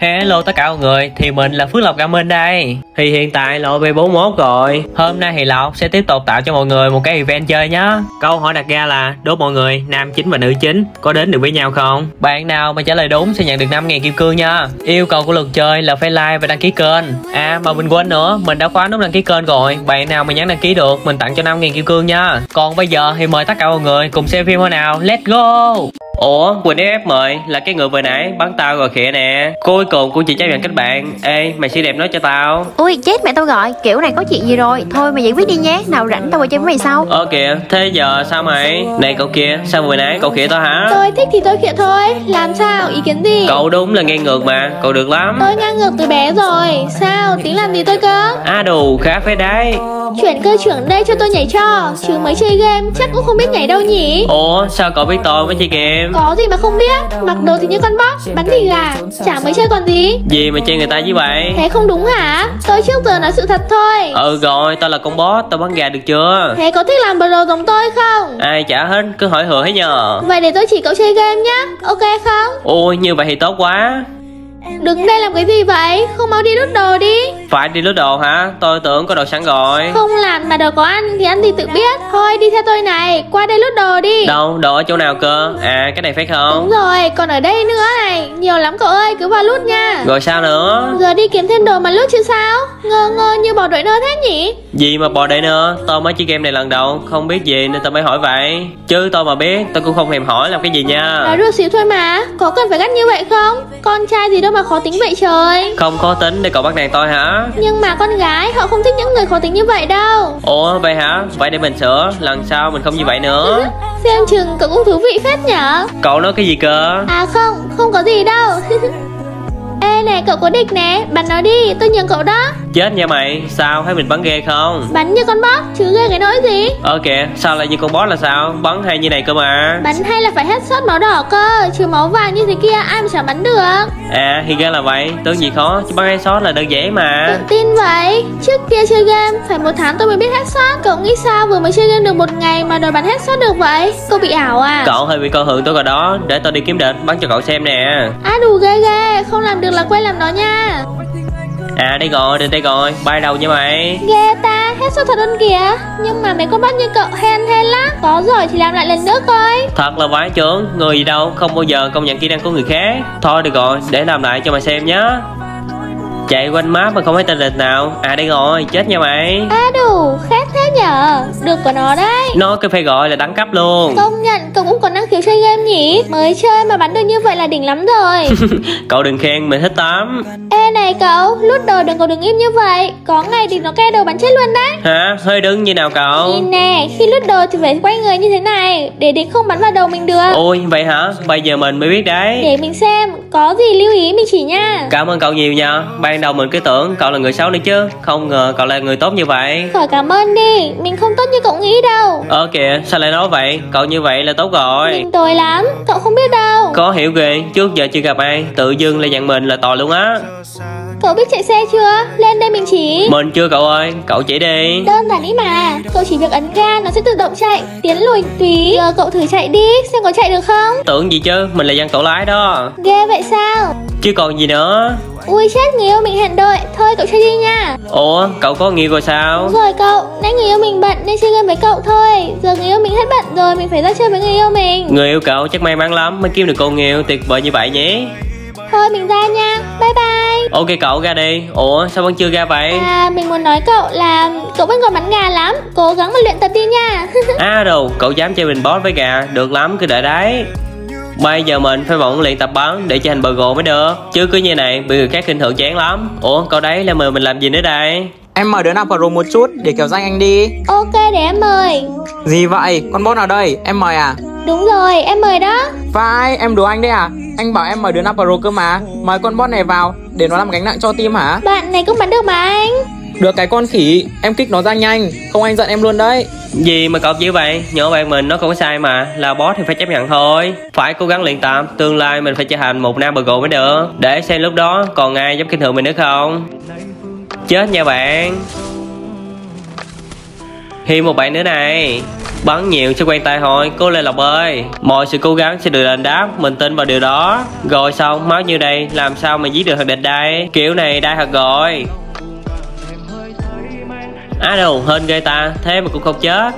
Hello tất cả mọi người, thì mình là Phước Lộc Gaming đây. Thì hiện tại là OP41 rồi. Hôm nay thì Lộc sẽ tiếp tục tạo cho mọi người một cái event chơi nhá. Câu hỏi đặt ra là đố mọi người nam chính và nữ chính có đến được với nhau không? Bạn nào mà trả lời đúng sẽ nhận được 5.000 kim cương nha. Yêu cầu của luật chơi là phải like và đăng ký kênh. À mà mình quên nữa, mình đã khóa nút đăng ký kênh rồi. Bạn nào mà nhắn đăng ký được mình tặng cho 5.000 kim cương nha. Còn bây giờ thì mời tất cả mọi người cùng xem phim thôi nào. Let's go. Ủa, Quỳnh FF mời là cái người vừa nãy bắn tao rồi khịa nè. Cuối cùng cũng chỉ chấp nhận kết bạn. Ê, mày xinh đẹp nói cho tao. Ui chết mẹ tao gọi, kiểu này có chuyện gì rồi. Thôi mày giải quyết đi nhé, nào rảnh tao qua chơi với mày sau. Kìa, thế giờ sao mày? Này cậu kia, sao vừa nãy cậu khịa tao hả? Tôi thích thì tôi khịa thôi, làm sao, ý kiến gì? Cậu đúng là ngang ngược mà, cậu được lắm. Tôi ngang ngược từ bé rồi, sao, tính làm gì tôi cơ? À đủ, khá phết đấy. Chuyển cơ trưởng đây cho tôi nhảy cho, chứ mới chơi game chắc cũng không biết nhảy đâu nhỉ? Ủa, sao cậu biết tôi mới chơi game? Có gì mà không biết, mặc đồ thì như con bóp, bắn thì gà, chả mới chơi còn gì. Gì mà chơi người ta như vậy? Thế không đúng hả? Tôi trước giờ nói sự thật thôi. Rồi, tao là con boss, tao bắn gà được chưa? Thế có thích làm bờ đồ giống tôi không? Ai chả hết, cứ hỏi hừa hết nhờ. Vậy để tôi chỉ cậu chơi game nhá, ok không? Ôi, như vậy thì tốt quá. Đứng đây làm cái gì vậy? Không mau đi lút đồ đi. Phải đi lút đồ hả? Tôi tưởng có đồ sẵn rồi. Không làm mà đồ có ăn thì ăn thì tự biết. Thôi đi theo tôi này, qua đây lút đồ đi. Đâu, đồ ở chỗ nào cơ? À, cái này phải không? Đúng rồi, còn ở đây nữa này. Nhiều lắm cậu ơi, cứ vào lút nha. Rồi sao nữa? Giờ đi kiếm thêm đồ mà lút chứ sao? Ngơ ngơ như bò đội nơ thế nhỉ? Gì mà bò đậy nữa? Tôi mới chơi game này lần đầu, không biết gì nên tôi mới hỏi vậy. Chứ tôi mà biết, tôi cũng không thèm hỏi làm cái gì nha. Nói đùa xíu thôi mà, có cần phải gắt như vậy không? Con trai gì đâu mà khó tính vậy trời. Không khó tính để cậu bắt nạt tôi hả? Nhưng mà con gái họ không thích những người khó tính như vậy đâu. Ủa vậy hả? Vậy để mình sửa, lần sau mình không như vậy nữa. Xem chừng cậu cũng thú vị phết nhở. Cậu nói cái gì cơ? À không, không có gì đâu. Ê này, cậu có địch nè, bắn nó đi, tôi nhường cậu đó. Chết nha mày, sao thấy mình bắn ghê không? Bắn như con boss, chứ ghê cái nỗi gì. Kìa, sao lại như con boss là sao? Bắn hay như này cơ mà. Bắn hay là phải headshot máu đỏ cơ, chứ máu vàng như thế kia ai mà chả bắn được. À thì ra là vậy, tưởng gì khó, chứ bắn headshot là đơn giản mà. Tự tin vậy, trước kia chơi game phải 1 tháng tôi mới biết headshot. Cậu nghĩ sao vừa mới chơi game được 1 ngày mà đòi bắn headshot được vậy? Cậu bị ảo à? Cậu hơi bị coi thường tôi rồi đó, để tôi đi kiếm địch bắn cho cậu xem nè. À đủ ghê ghê, không làm được là quay làm nó nha. À đây rồi, đến đây rồi, bay đầu nha mày. Ghê ta, headshot thật hơn kìa. Nhưng mà mấy con bắt như cậu hèn lắm. Có rồi thì làm lại lần nữa coi. Thật là vãi chưởng, người gì đâu không bao giờ công nhận kỹ năng của người khác. Thôi được rồi, để làm lại cho mày xem nhá. Chạy quanh map mà không thấy tên địch nào. À đây rồi, chết nha mày. À đủ, khác thế nhở. Được của nó đấy. Nó cứ phải gọi là đẳng cấp luôn. Công nhận cậu cũng còn năng khiếu chơi game nhỉ. Mới chơi mà bắn được như vậy là đỉnh lắm rồi. Cậu đừng khen, mình thích lắm. Ê này cậu, lút đồ đừng có đứng im như vậy. Có ngày thì nó ke đầu bắn chết luôn đấy. Hả? Hơi đứng như nào cậu? Nhìn nè, khi lút đồ thì phải quay người như thế này để địch không bắn vào đầu mình được. Ôi vậy hả? Bây giờ mình mới biết đấy. Để mình xem, có gì lưu ý mình chỉ nha. Cảm ơn cậu nhiều nha. Ban đầu mình cứ tưởng cậu là người xấu nữa chứ, không ngờ cậu là người tốt như vậy. Khỏi cảm ơn đi, mình không tốt như cậu nghĩ đâu. Kìa, sao lại nói vậy? Cậu như vậy là tốt rồi. Mình tồi lắm, cậu không biết đâu. Có hiểu ghê, trước giờ chưa gặp ai tự dưng lại nhận mình là tồi luôn á. Cậu biết chạy xe chưa? Lên đây mình chỉ. Mình chưa cậu ơi, cậu chỉ đi. Đơn giản ý mà, cậu chỉ việc ấn ga nó sẽ tự động chạy, tiến lùi tùy. Giờ cậu thử chạy đi, xem có chạy được không. Tưởng gì chứ, mình là dân tổ lái đó. Ghê vậy sao? Chứ còn gì nữa. Ui chết, người yêu mình hẹn đợi. Thôi cậu chơi đi nha. Ủa, cậu có người yêu rồi sao? Đúng rồi cậu, nãy người yêu mình bận nên chơi game với cậu thôi. Giờ người yêu mình hết bận rồi, mình phải ra chơi với người yêu mình. Người yêu cậu chắc may mắn lắm mới kiếm được cô người yêu tuyệt vời như vậy nhé. Thôi mình ra nha, bye bye. Ok cậu ra đi. Ủa sao vẫn chưa ra vậy? À mình muốn nói cậu là cậu vẫn còn bắn gà lắm, cố gắng mà luyện tập đi nha. À đồ, cậu dám chơi mình boss với gà, được lắm cứ đợi đấy. Bây giờ mình phải bận luyện tập bắn để cho thành bờ gồ mới được. Chứ cứ như này bị người khác khinh thường chán lắm. Ủa cậu đấy là mời mình làm gì nữa đây? Em mời đứa nào pro một chút để kiểu danh anh đi. Ok để em mời. Gì vậy? Con boss nào đây? Em mời à? Đúng rồi, em mời đó. Vai, em đùa anh đấy à? Anh bảo em mời đứa nào pro cơ mà. Mời con boss này vào để nó làm gánh nặng cho team hả? Bạn này cũng bắn được mà anh. Được cái con khỉ, em kích nó ra nhanh. Không anh giận em luôn đấy. Gì mà cậu như vậy? Nhỏ bạn mình nó không có sai mà. Là boss thì phải chấp nhận thôi. Phải cố gắng luyện tập. Tương lai mình phải trở thành một nam bờ gồ mới được. Để xem lúc đó còn ai dám khinh thường mình nữa không. Chết nha bạn. Thêm một bạn nữa này. Bắn nhiều sẽ quen tay thôi, cố lên Lộc ơi. Mọi sự cố gắng sẽ được đền đáp, mình tin vào điều đó. Rồi xong, máu như đây, làm sao mà giết được thằng địch đây? Kiểu này đai thật rồi. Á đâu, hên ghê ta, thế mà cũng không chết.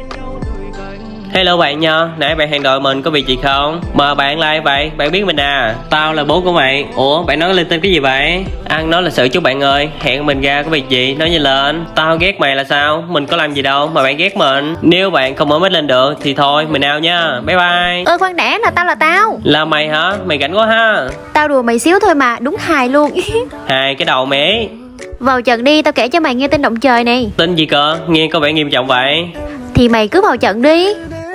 Hello bạn nha, nãy bạn hẹn đội mình có việc gì không? Mà bạn là ai vậy? Bạn biết mình à? Tao là bố của mày. Ủa, bạn nói lên tên cái gì vậy? Ăn nói là sự chú bạn ơi, hẹn mình ra có việc gì, nói nhanh lên. Tao ghét mày là sao? Mình có làm gì đâu mà bạn ghét mình. Nếu bạn không mở mic lên được thì thôi, mình out nha. Bye bye. Khoan đã, là tao. Là mày hả? Mày rảnh quá ha. Tao đùa mày xíu thôi mà, đúng hài luôn. Hài cái đầu mẹ. Vào trận đi, tao kể cho mày nghe tin động trời này. Tin gì cơ? Nghe có vẻ nghiêm trọng vậy. Thì mày cứ vào trận đi.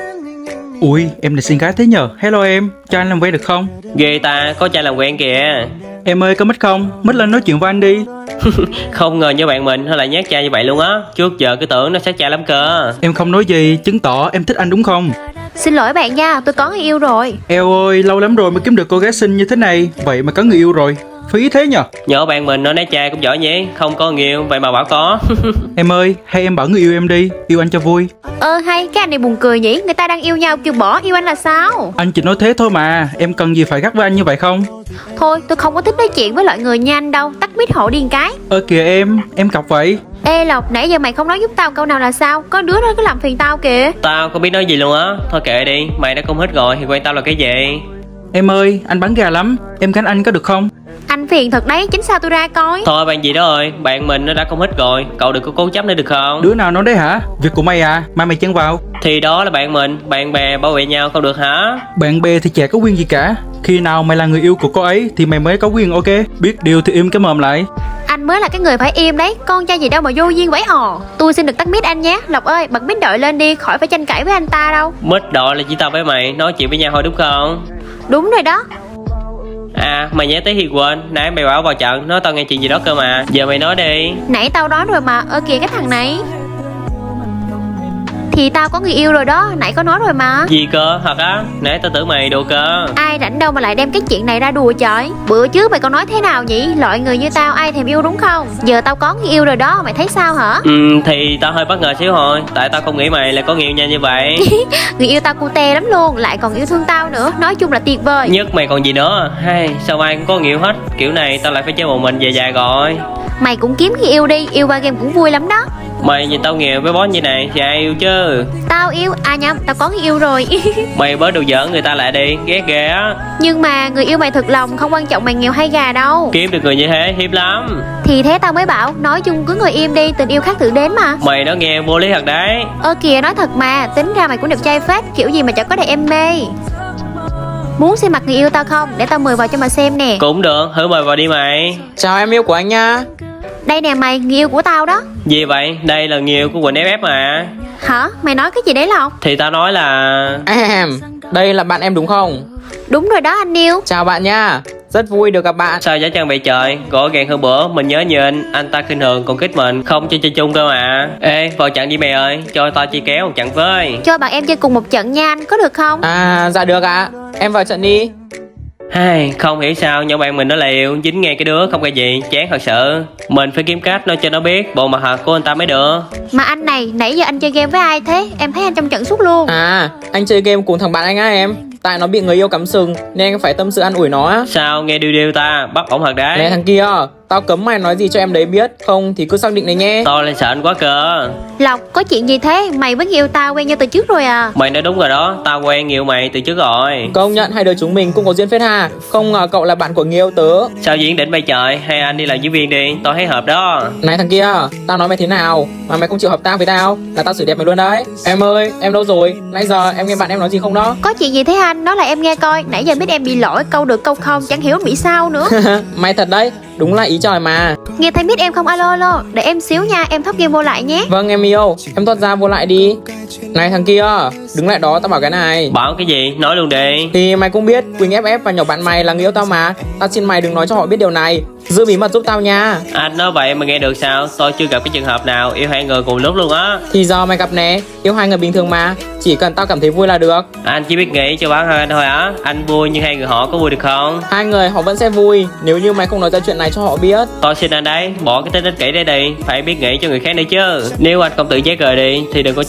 Ui, em là xinh gái thế nhờ. Hello em, cho anh làm quen được không? Ghê ta, có trai làm quen kìa. Em ơi, có mic không? Mic lên nói chuyện với anh đi. Không ngờ như bạn mình hay là nhát trai như vậy luôn á. Trước giờ cứ tưởng nó sát trai lắm cơ. Em không nói gì, chứng tỏ em thích anh đúng không? Xin lỗi bạn nha, tôi có người yêu rồi. Eo ơi, lâu lắm rồi mới kiếm được cô gái xinh như thế này. Vậy mà có người yêu rồi, phí thế nhờ. Nhỏ bạn mình nó né trai cũng giỏi nhỉ. Không có người yêu, vậy mà bảo có. Em ơi, hay em bảo người yêu em đi, yêu anh cho vui. Hay, cái anh này buồn cười nhỉ. Người ta đang yêu nhau kêu bỏ yêu anh là sao? Anh chỉ nói thế thôi mà, em cần gì phải gắt với anh như vậy không? Thôi, tôi không có thích nói chuyện với loại người như anh đâu. Tắt mic hộ đi một cái. Kìa em cọc vậy. Ê Lộc, nãy giờ mày không nói giúp tao câu nào là sao? Có đứa nó cứ làm phiền tao kìa. Tao không biết nói gì luôn á. Thôi kệ đi, mày đã không hết rồi thì quen tao là cái gì? Em ơi, anh bắn gà lắm, em cánh anh có được không? Anh phiền thật đấy, chính sao tôi ra coi. Thôi bạn gì đó ơi, bạn mình nó đã không hết rồi. Cậu đừng có cố chấp nữa được không? Đứa nào nói đấy hả? Việc của mày à, mai mày chen vào. Thì đó là bạn mình, bạn bè bảo vệ nhau không được hả? Bạn bè thì chả có quyền gì cả. Khi nào mày là người yêu của cô ấy thì mày mới có quyền, ok? Biết điều thì im cái mồm lại. Anh mới là cái người phải im đấy, con trai gì đâu mà vô duyên vậy ò. Tôi xin được tắt mic anh nhé. Lộc ơi, bật mic đội lên đi, khỏi phải tranh cãi với anh ta đâu. Mít đội là chỉ tao với mày nói chuyện với nhau thôi đúng không? Đúng rồi đó. À, mày nhớ tới thì quên, nãy mày bảo vào trận, nói tao nghe chuyện gì đó cơ mà. Giờ mày nói đi. Nãy tao nói rồi mà, kìa cái thằng này. Thì tao có người yêu rồi đó, nãy có nói rồi mà. Gì cơ, thật á? Nãy tao tưởng mày đùa cơ. Ai rảnh đâu mà lại đem cái chuyện này ra đùa trời. Bữa trước mày còn nói thế nào nhỉ? Loại người như tao ai thèm yêu đúng không? Giờ tao có người yêu rồi đó, mày thấy sao hả? Thì tao hơi bất ngờ xíu thôi. Tại tao không nghĩ mày lại có người yêu nhanh như vậy. Người yêu tao cute lắm luôn, lại còn yêu thương tao nữa. Nói chung là tuyệt vời. Nhất mày còn gì nữa. Hay, sao ai cũng có người yêu hết. Kiểu này tao lại phải chơi một mình về dài rồi. Mày cũng kiếm người yêu đi, yêu qua game cũng vui lắm đó. Mày nhìn tao nghèo với boss như này thì ai yêu chứ? Tao yêu, nhầm, tao có người yêu rồi. Mày bớt đồ giỡn người ta lại đi, ghét ghê á. Nhưng mà người yêu mày thực lòng, không quan trọng mày nghèo hay gà đâu. Kiếm được người như thế hiếm lắm. Thì thế tao mới bảo, nói chung cứ ngồi im đi, tình yêu khác tự đến mà. Mày nói nghe vô lý thật đấy. Kìa nói thật mà, tính ra mày cũng đẹp trai phết, kiểu gì mà chẳng có để em mê. Muốn xem mặt người yêu tao không? Để tao mời vào cho mà xem nè. Cũng được, thử mời vào đi mày. Chào em yêu của anh nha. Đây nè mày, người yêu của tao đó. Gì vậy? Đây là người yêu của Quỳnh FF mà. Hả? Mày nói cái gì đấy Lộc? Thì tao nói là... Đây là bạn em đúng không? Đúng rồi đó anh yêu. Chào bạn nha, rất vui được gặp bạn. Sao giá chân vậy trời? Rõ ràng hơn bữa mình nhớ nhìn anh ta khinh thường còn kích mình không cho chơi chung cơ mà. Ê, vào trận đi mày ơi, cho tao chi kéo một trận với. Cho bạn em chơi cùng một trận nha anh, có được không? Dạ được ạ. Em vào trận đi. Hay, không hiểu sao nhỏ bạn mình nó liều dính nghe cái đứa không cái gì, chán thật sự. Mình phải kiếm cách nói cho nó biết bộ mặt thật của anh ta mới được. Mà anh này, nãy giờ anh chơi game với ai thế? Em thấy anh trong trận suốt luôn. Anh chơi game cùng thằng bạn anh á em. Tại nó bị người yêu cắm sừng nên anh phải tâm sự an ủi nó á. Sao nghe điêu ta, bắt ổng thật đấy. Nè thằng kia, tao cấm mày nói gì cho em đấy biết, không thì cứ xác định đấy nhé. Tôi lên sợ anh quá cơ. Lộc, có chuyện gì thế? Mày với người yêu tao quen nhau từ trước rồi à? Mày nói đúng rồi đó, tao quen nhiều mày từ trước rồi. Công nhận hai đứa chúng mình cũng có duyên phết ha. Không ngờ cậu là bạn của người yêu tớ. Sao diễn đỉnh bay trời, hay anh đi làm diễn viên đi, tao thấy hợp đó. Này thằng kia, tao nói mày thế nào mà mày không chịu hợp tác với tao là tao xử đẹp mày luôn đấy. Em ơi, em đâu rồi? Nãy giờ em nghe bạn em nói gì không đó? Có chuyện gì thế anh? Nói là em nghe coi. Nãy giờ biết em bị lỗi, câu được câu không, chẳng hiểu bị sao nữa. Mày thật đấy, đúng là ý trời mà. Nghe thấy biết em không? Alo, để em xíu nha, em thoát game vô lại nhé. Vâng em yêu, em thoát ra vô lại đi. Này thằng kia, đứng lại đó tao bảo cái này. Bảo cái gì, nói luôn đi. Thì mày cũng biết Quỳnh FF và nhỏ bạn mày là người yêu tao mà. Tao xin mày đừng nói cho họ biết điều này, giữ bí mật giúp tao nha. Anh nói vậy mà nghe được sao? Tôi chưa gặp cái trường hợp nào yêu hai người cùng lúc luôn á. Thì giờ mày gặp nè, yêu hai người bình thường mà, chỉ cần tao cảm thấy vui là được. Anh chỉ biết nghĩ cho bản thân anh thôi á. Anh vui nhưng hai người họ có vui được không? Hai người họ vẫn sẽ vui nếu như mày không nói ra chuyện này cho họ biết. Tôi xin anh đấy, bỏ cái tính ích kỷ đấy đi. Phải biết nghĩ cho người khác nữa chứ. Nếu anh không tự giác rời đi thì đừng có trách tôi qua đây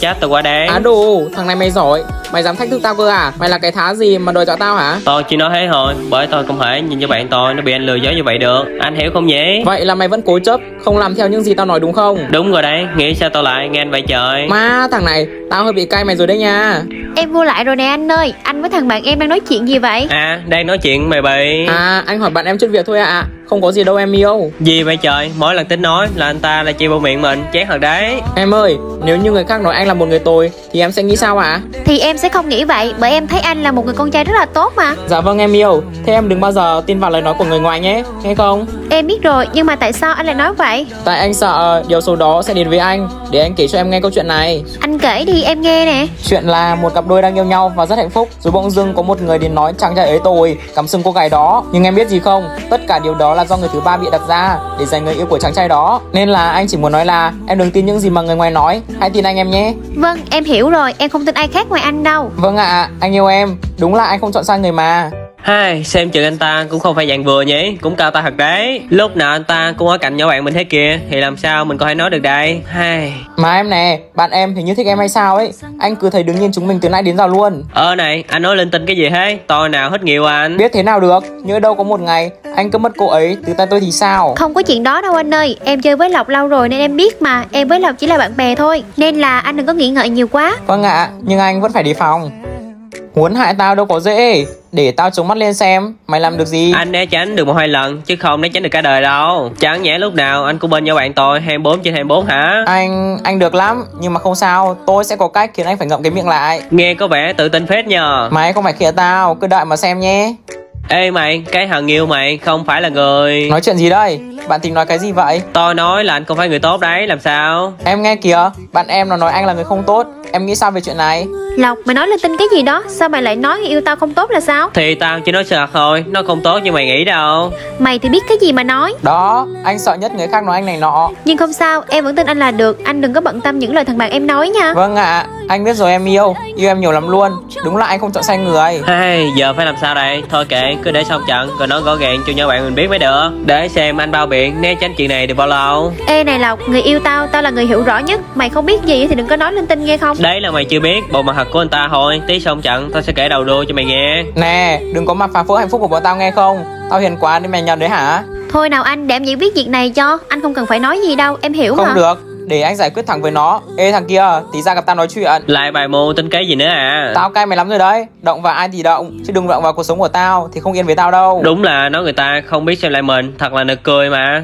đen. Á đủ, thằng này mày giỏi. Mày dám thách thức tao cơ à? Mày là cái thá gì mà đòi dọa tao hả? Tôi chỉ nói thế thôi, bởi tôi không thể nhìn cho bạn tôi nó bị anh lừa dối như vậy được. Anh hiểu không nhỉ? Vậy là mày vẫn cố chấp, không làm theo những gì tao nói đúng không? Đúng rồi đấy, nghĩ sao tôi lại nghe anh vậy trời. Má, thằng này, tao hơi bị cay mày rồi đấy nha. Em vô lại rồi nè anh ơi. Anh với thằng bạn em đang nói chuyện gì vậy? À, đang nói chuyện mày bị. À, anh hỏi bạn em chút việc thôi ạ. Không có gì đâu em yêu. Gì vậy trời, mỗi lần tính nói là anh ta lại chia vào miệng mình, chán thật đấy. Em ơi, nếu như người khác nói anh là một người tồi thì em sẽ nghĩ sao ạ? Thì em sẽ không nghĩ vậy, bởi em thấy anh là một người con trai rất là tốt mà. Dạ vâng em yêu. Thế em đừng bao giờ tin vào lời nói của người ngoài nhé, nghe không? Em biết rồi, nhưng mà tại sao anh lại nói vậy? Tại anh sợ điều xấu đó sẽ đến với anh. Để anh kể cho em nghe câu chuyện này. Anh kể đi em nghe nè. Chuyện là một cặp đôi đang yêu nhau và rất hạnh phúc. Rồi bỗng dưng có một người đến nói chàng trai ấy tồi, cắm sừng cô gái đó. Nhưng em biết gì không? Tất cả điều đó là do người thứ ba bị đặt ra để giành người yêu của chàng trai đó. Nên là anh chỉ muốn nói là em đừng tin những gì mà người ngoài nói, hãy tin anh em nhé. Vâng, em hiểu rồi, em không tin ai khác ngoài anh đâu. Vâng ạ, anh yêu em. Đúng là anh không chọn sai người mà. Hai, xem chừng anh ta cũng không phải dạng vừa nhỉ, cũng cao ta thật đấy. Lúc nào anh ta cũng ở cạnh nhỏ bạn mình thế kia, thì làm sao mình có thể nói được đây. Hai. Mà em nè, bạn em hình như thích em hay sao ấy. Anh cứ thấy đứng nhìn chúng mình từ nãy đến giờ luôn. Này, anh nói linh tinh cái gì thế? Tôi nào hết nhiều anh. Biết thế nào được, nhớ đâu có một ngày anh cứ mất cô ấy từ tay tôi thì sao? Không có chuyện đó đâu anh ơi. Em chơi với Lộc lâu rồi nên em biết mà. Em với Lộc chỉ là bạn bè thôi, nên là anh đừng có nghĩ ngợi nhiều quá. Vâng ạ, nhưng anh vẫn phải đề phòng. Muốn hại tao đâu có dễ. Để tao chống mắt lên xem mày làm được gì. Anh né tránh được một hai lần chứ không né tránh được cả đời đâu. Chẳng nhẽ lúc nào anh cũng bên nhau bạn tôi 24/24 hả? Anh được lắm, nhưng mà không sao. Tôi sẽ có cách khiến anh phải ngậm cái miệng lại. Nghe có vẻ tự tin phết nhờ. Mày không phải khịa tao, cứ đợi mà xem nhé. Ê mày, cái thằng yêu mày không phải là người... Nói chuyện gì đây? Bạn tính nói cái gì vậy? Tôi nói là anh không phải người tốt đấy, làm sao? Em nghe kìa, bạn em nó nói anh là người không tốt. Em nghĩ sao về chuyện này? Lộc, mày nói linh tinh cái gì đó? Sao mày lại nói người yêu tao không tốt là sao? Thì tao chỉ nói sự thật thôi, nó không tốt như mày nghĩ đâu. Mày thì biết cái gì mà nói. Đó, anh sợ nhất người khác nói anh này nọ. Nhưng không sao, em vẫn tin anh là được. Anh đừng có bận tâm những lời thằng bạn em nói nha. Vâng ạ, anh biết rồi em yêu em nhiều lắm luôn. Đúng là anh không chọn sai người. Hay, giờ phải làm sao đây? Thôi kệ, cứ để xong trận rồi nói rõ ràng cho nhau bạn mình biết mới được. Để xem anh bao biện né tránh chuyện này được bao lâu. Ê này Lộc, người yêu tao là người hiểu rõ nhất. Mày không biết gì thì đừng có nói linh tinh nghe không? Đấy là mày chưa biết bộ mặt thật của anh ta thôi. Tí xong trận tao sẽ kể đầu đuôi cho mày nghe. Nè, đừng có mà phá vỡ hạnh phúc của bọn tao nghe không? Tao hiền quá nên mày nhận đấy hả? Thôi nào anh, để em giải quyết việc này cho. Anh không cần phải nói gì đâu, em hiểu mà. Không được, để anh giải quyết thẳng với nó. Ê thằng kia, tí ra gặp tao nói chuyện. Lại bài mù tính kế gì nữa à? Tao cay mày lắm rồi đấy. Động vào ai thì động, chứ đừng động vào cuộc sống của tao thì không yên với tao đâu. Đúng là nói người ta không biết xem lại mình, thật là nực cười mà.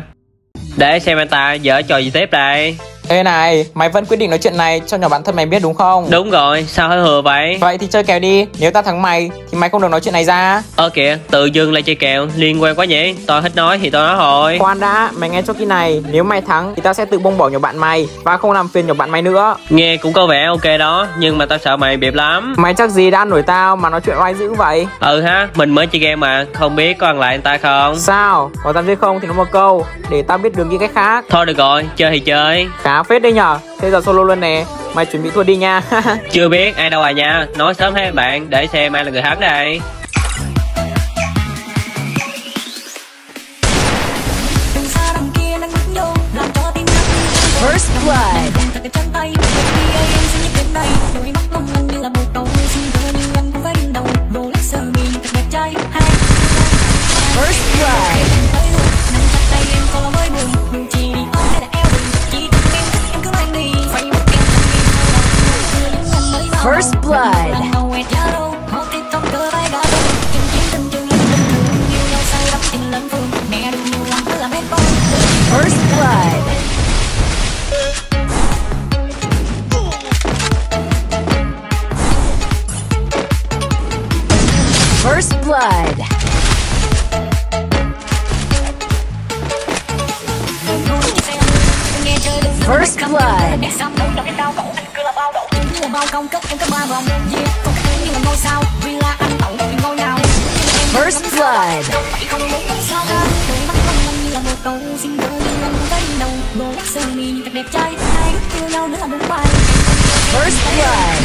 Để xem anh ta dở trò gì tiếp đây. Ê này, mày vẫn quyết định nói chuyện này cho nhỏ bạn thân mày biết đúng không? Đúng rồi, sao hứa hừa vậy? Vậy thì chơi kèo đi, nếu tao thắng mày thì mày không được nói chuyện này ra. Kìa, tự dưng lại chơi kèo, liên quan quá nhỉ. Tôi thích nói thì tôi nói thôi. Khoan đã, mày nghe cho kỹ này. Nếu mày thắng thì tao sẽ tự buông bỏ nhỏ bạn mày và không làm phiền nhỏ bạn mày nữa. Nghe cũng có vẻ ok đó, nhưng mà tao sợ mày bịp lắm. Mày chắc gì đã ăn nổi tao mà nói chuyện oai dữ vậy? Ha, mình mới chơi game mà, không biết có ăn lại anh ta không? Sao? Có dám chơi không thì nói một câu để tao biết đường đi cách khác. Thôi được rồi, chơi thì chơi. Khá phết đấy nhở. Thế giờ solo luôn nè. Mày chuẩn bị thua đi nha. Chưa biết ai đâu à nha. Nói sớm thế bạn, để xem ai là người thắng đây. First blood. First blood. First blood. First blood. First blood. First blood. First blood. First blood.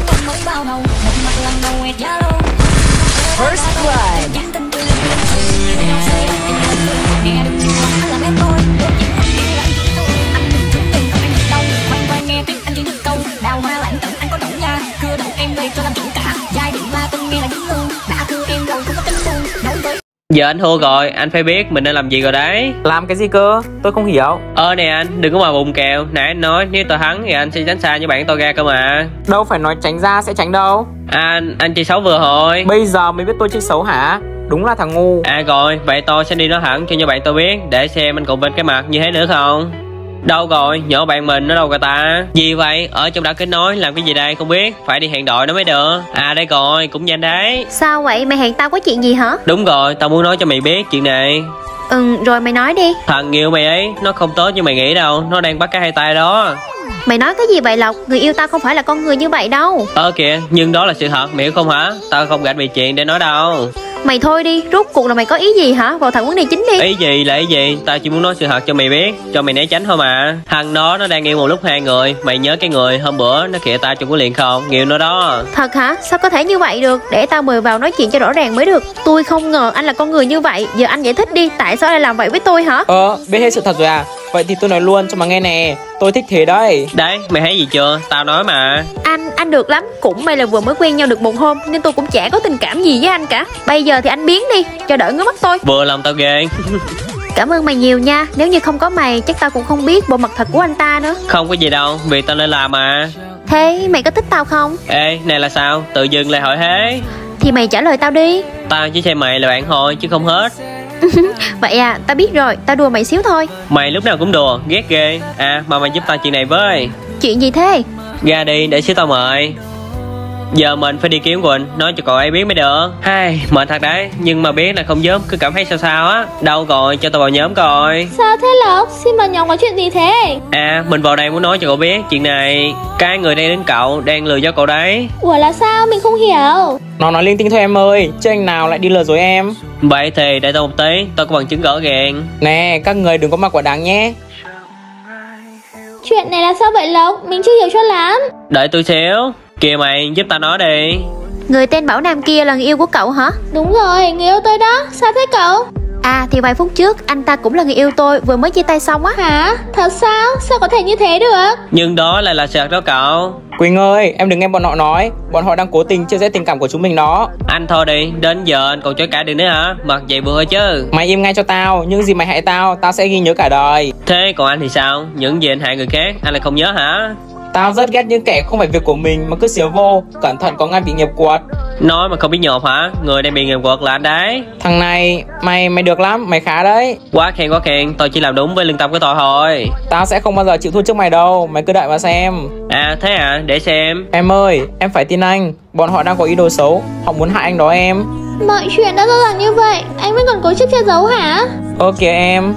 First blood. Giờ anh thua rồi, anh phải biết mình nên làm gì rồi đấy. Làm cái gì cơ? Tôi không hiểu. Nè anh, đừng có mà bùng kèo. Nãy anh nói nếu tôi thắng thì anh sẽ tránh xa như bạn tôi ra cơ mà. Đâu phải nói tránh ra sẽ tránh đâu. Anh chơi xấu vừa thôi. Bây giờ mới biết tôi chơi xấu hả? Đúng là thằng ngu. Rồi, vậy tôi sẽ đi nói thẳng cho như bạn tôi biết, để xem anh còn bên cái mặt như thế nữa không. Đâu rồi, nhỏ bạn mình nó đâu rồi ta? Gì vậy? Ở trong đã kết nối làm cái gì đây không biết, phải đi hẹn đội nó mới được. Đây rồi, cũng nhanh đấy. Sao vậy, mày hẹn tao có chuyện gì hả? Đúng rồi, tao muốn nói cho mày biết chuyện này. Rồi mày nói đi. Thằng yêu mày ấy, nó không tốt như mày nghĩ đâu, nó đang bắt cái hai tay đó. Mày nói cái gì vậy Lộc? Người yêu tao không phải là con người như vậy đâu. Kìa, nhưng đó là sự thật, mày hiểu không hả? Tao không gạch vì chuyện để nói đâu. Mày thôi đi, rốt cuộc là mày có ý gì hả? Vào thẳng vấn đề chính đi. Ý gì là ý gì? Tao chỉ muốn nói sự thật cho mày biết, cho mày né tránh thôi mà. Thằng đó nó đang yêu một lúc hai người. Mày nhớ cái người hôm bữa nó khịa tao trong cái liền không? Nghiêu nó đó. Thật hả? Sao có thể như vậy được? Để tao mời vào nói chuyện cho rõ ràng mới được. Tôi không ngờ anh là con người như vậy. Giờ anh giải thích đi, tại sao lại làm vậy với tôi hả? Biết hết sự thật rồi à? Vậy thì tôi nói luôn cho mà nghe nè. Tôi thích thế đấy. Đấy, mày thấy gì chưa? Tao nói mà. Anh được lắm. Cũng may là vừa mới quen nhau được một hôm, nên tôi cũng chả có tình cảm gì với anh cả. Bây giờ thì anh biến đi, cho đỡ ngứa mắt tôi. Vừa lòng tao ghê. Cảm ơn mày nhiều nha. Nếu như không có mày, chắc tao cũng không biết bộ mặt thật của anh ta nữa. Không có gì đâu, việc tao nên làm mà. Thế mày có thích tao không? Ê, này là sao? Tự dưng lại hỏi thế. Thì mày trả lời tao đi. Tao chỉ xem mày là bạn thôi, chứ không hết. Vậy à, tao biết rồi, tao đùa mày xíu thôi. Mày lúc nào cũng đùa, ghét ghê. Mà mày giúp tao chuyện này với. Chuyện gì thế? Ra đi, để xíu tao mời. Giờ mình phải đi kiếm Quỳnh, nói cho cậu ấy biết mới được. Mệt thật đấy, nhưng mà biết là không giúp, cứ cảm thấy sao sao á. Đâu rồi, cho tao vào nhóm coi. Sao thế Lộc? Xin vào nhóm có chuyện gì thế? Mình vào đây muốn nói cho cậu biết chuyện này. Cái người đang đến cậu, đang lừa dối cậu đấy. Ủa là sao? Mình không hiểu. Nó nói linh tinh thôi em ơi, chứ anh nào lại đi lừa dối em. Vậy thì để tao một tí, tao có bằng chứng rõ ràng. Nè, các người đừng có mặc quả đáng nhé. Chuyện này là sao vậy Lộc? Mình chưa hiểu cho lắm. Đợi tôi xíu. Kìa mày, giúp tao nói đi. Người tên Bảo Nam kia là người yêu của cậu hả? Đúng rồi, người yêu tôi đó. Sao thế cậu? Thì vài phút trước anh ta cũng là người yêu tôi, vừa mới chia tay xong á. Hả? Thật sao? Sao có thể như thế được? Nhưng đó lại là sự thật đó cậu. Quỳnh ơi, em đừng nghe bọn họ nói. Bọn họ đang cố tình chia rẽ tình cảm của chúng mình đó. Anh thôi đi, đến giờ anh còn chối cãi được nữa hả? Mặc vậy vừa thôi chứ. Mày im ngay cho tao, những gì mày hại tao, tao sẽ ghi nhớ cả đời. Thế còn anh thì sao? Những gì anh hại người khác, anh lại không nhớ hả? Tao rất ghét những kẻ không phải việc của mình mà cứ xíu vô. Cẩn thận có ngay bị nghiệp quật. Nói mà không biết nhột hả? Người đang bị nghiệp quật là anh đấy. Thằng này, mày được lắm, mày khá đấy. Quá khen, tôi chỉ làm đúng với lương tâm của tôi thôi. Tao sẽ không bao giờ chịu thua trước mày đâu, mày cứ đợi mà xem. Thế à, để xem. Em ơi, em phải tin anh. Bọn họ đang có ý đồ xấu, họ muốn hại anh đó em. Mọi chuyện đã rõ ràng như vậy, anh vẫn còn cố chấp che giấu hả? Ok em.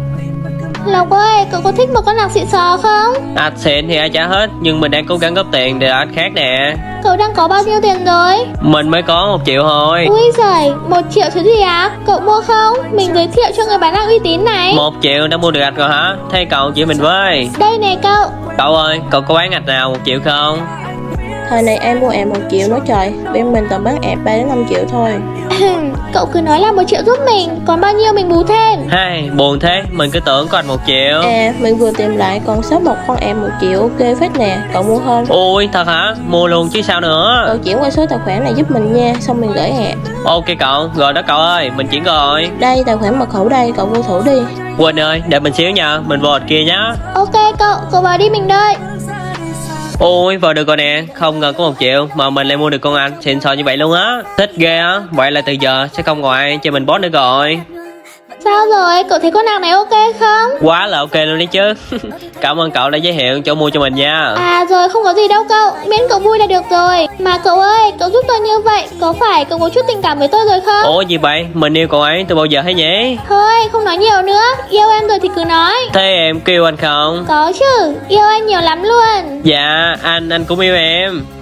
Lộc ơi, cậu có thích một con nạc xịn sò không? Xịn thì ai trả hết, nhưng mình đang cố gắng góp tiền để anh khác nè. Cậu đang có bao nhiêu tiền rồi? Mình mới có 1 triệu thôi. Ui giời, 1 triệu thứ gì à? Cậu mua không? Mình giới thiệu cho người bán hàng uy tín này. 1 triệu đã mua được gạch rồi hả? Thế cậu chỉ mình với. Đây nè cậu. Cậu ơi, cậu có bán gạch nào 1 triệu không? Thời này ai mua ẹp 1 triệu nữa trời. Bên mình toàn bán ẹp 3 đến 5 triệu thôi. Cậu cứ nói là 1 triệu giúp mình, còn bao nhiêu mình bù thêm. Buồn thế, mình cứ tưởng có anh 1 triệu. Mình vừa tìm lại còn sót một con ẹp 1 triệu, ok phết nè. Cậu mua không? Ôi thật hả? Mua luôn chứ sao nữa. Cậu chuyển qua số tài khoản này giúp mình nha, xong mình gửi ẹp. Ok cậu, rồi đó cậu ơi, mình chuyển rồi. Đây, tài khoản mật khẩu đây, cậu vô thủ đi. Quỳnh ơi, đợi mình xíu nha, mình vô kia nhá. Ok cậu vào đi mình đợi. Ôi, vào được rồi nè, không ngờ có 1 triệu mà mình lại mua được con anh xịn sò như vậy luôn á. Thích ghê á, vậy là từ giờ sẽ không còn ai cho mình boss nữa rồi. Sao rồi, cậu thấy con nàng này ok không? Quá là ok luôn đấy chứ. Cảm ơn cậu đã giới thiệu chỗ mua cho mình nha. Rồi không có gì đâu cậu, miễn cậu vui là được rồi. Mà cậu ơi, cậu giúp tôi như vậy, có phải cậu có chút tình cảm với tôi rồi không? Ủa gì vậy, mình yêu cậu ấy từ bao giờ thế nhỉ? Thôi, không nói nhiều nữa, yêu em rồi thì cứ nói. Thế em có yêu anh không? Có chứ, yêu anh nhiều lắm luôn. Dạ, anh cũng yêu em.